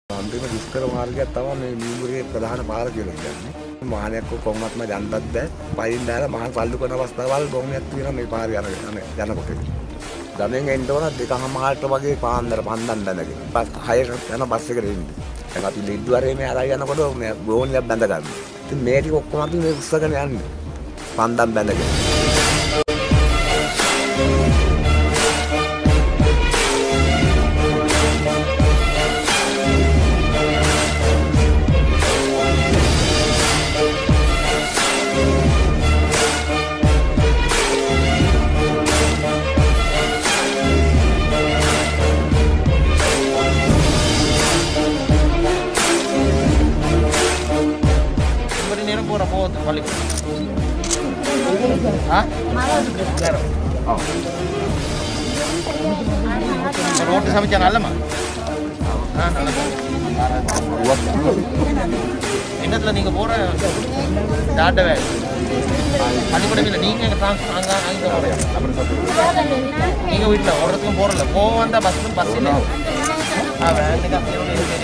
අන්තිම දුෂ්කර මාර්ගයක් තමයි මේ මීමුරේ ප්‍රධාන පාර කියලා කියන්නේ. වාහනයක් කොහොමත්ම යන්නත් බෑ. පයින් දාලා මහා සල්ලු කරන අවස්ථාවල් බොහොමයක් තියෙනවා මේ පාරේ යනකොට. ගමෙන් එන්න ඕන 2:00ට වගේ පාන්දර පන්දන් බැඳගෙන. 6ට යන බස් එකට එන්නේ. දැන් අපි ලිඩ්දුවරේ මේ අරයි යනකොට මේ ගෝනියක් බැඳ ගන්න. ඉතින් මේ ටික ඔක්කොම අපි මේ උස්සගෙන යන්නේ. පන්දන් බැඳගෙන. Balik. Hah? Claro. Oh. Roti sama jangan lama. Nah, buat. Ingat lah nih ke pora. Dah ada weh. Ani pada bila nih yang transfer angin ke pora. Nih ke witla. Orang tu pora lah. Kau anda pasti ini. Ah, berarti kan.